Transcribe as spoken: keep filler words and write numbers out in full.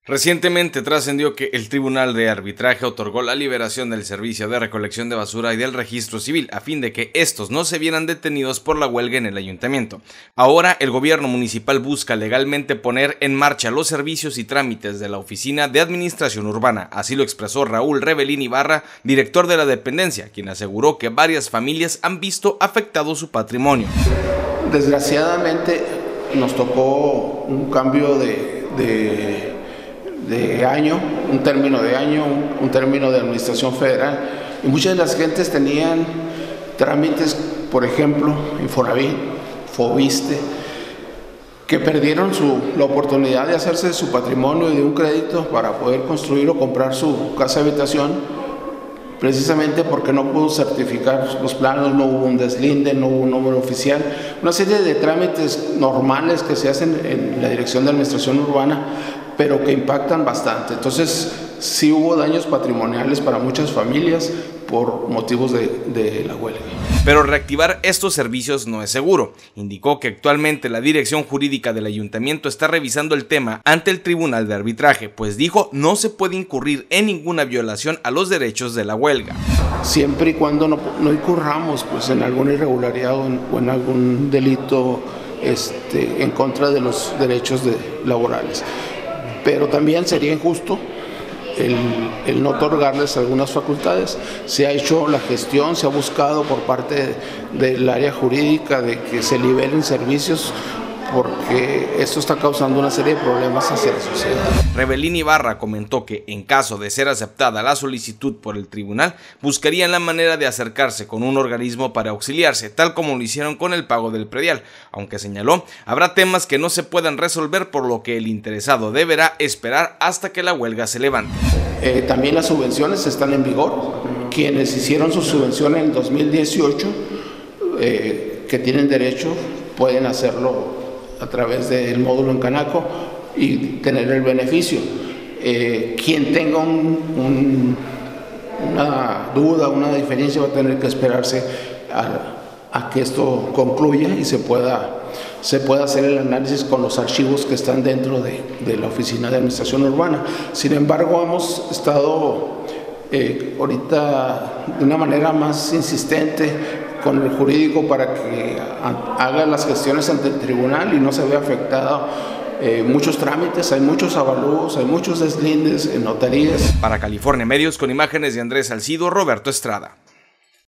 Recientemente trascendió que el Tribunal de Arbitraje otorgó la liberación del servicio de recolección de basura y del registro civil a fin de que estos no se vieran detenidos por la huelga en el ayuntamiento. Ahora el gobierno municipal busca legalmente poner en marcha los servicios y trámites de la Oficina de Administración Urbana, así lo expresó Raúl Rebelín Ibarra, director de la dependencia, quien aseguró que varias familias han visto afectado su patrimonio. Desgraciadamente nos tocó un cambio de, de de año, un término de año, un, un término de administración federal, y muchas de las gentes tenían trámites, por ejemplo, Infonavit, Fobiste, que perdieron su, la oportunidad de hacerse de su patrimonio y de un crédito para poder construir o comprar su casa de habitación, precisamente porque no pudo certificar los planos, no hubo un deslinde, no hubo un número oficial, una serie de trámites normales que se hacen en la Dirección de Administración Urbana, pero que impactan bastante. Entonces sí hubo daños patrimoniales para muchas familias por motivos de, de la huelga. Pero reactivar estos servicios no es seguro. Indicó que actualmente la dirección jurídica del ayuntamiento está revisando el tema ante el Tribunal de Arbitraje, pues dijo no se puede incurrir en ninguna violación a los derechos de la huelga. Siempre y cuando no, no incurramos pues, en alguna irregularidad o en, o en algún delito este, en contra de los derechos de, laborales. Pero también sería injusto el, el no otorgarles algunas facultades. Se ha hecho la gestión, se ha buscado por parte del área jurídica de que se liberen servicios porque esto está causando una serie de problemas hacia la sociedad. Rebelín Ibarra comentó que, en caso de ser aceptada la solicitud por el tribunal, buscarían la manera de acercarse con un organismo para auxiliarse, tal como lo hicieron con el pago del predial, aunque señaló, habrá temas que no se puedan resolver, por lo que el interesado deberá esperar hasta que la huelga se levante. Eh, también las subvenciones están en vigor. Quienes hicieron su subvención en el dos mil dieciocho, eh, que tienen derecho, pueden hacerlo a través del módulo en Canaco y tener el beneficio. Eh, quien tenga un, un, una duda, una diferencia, va a tener que esperarse a, a que esto concluya y se pueda, se pueda hacer el análisis con los archivos que están dentro de, de la Oficina de Administración Urbana. Sin embargo, hemos estado eh, ahorita de una manera más insistente con el jurídico para que haga las gestiones ante el tribunal y no se vea afectado eh, muchos trámites, hay muchos avalúos, hay muchos deslindes en notarías. Para California Medios, con imágenes de Andrés Salcido, Roberto Estrada.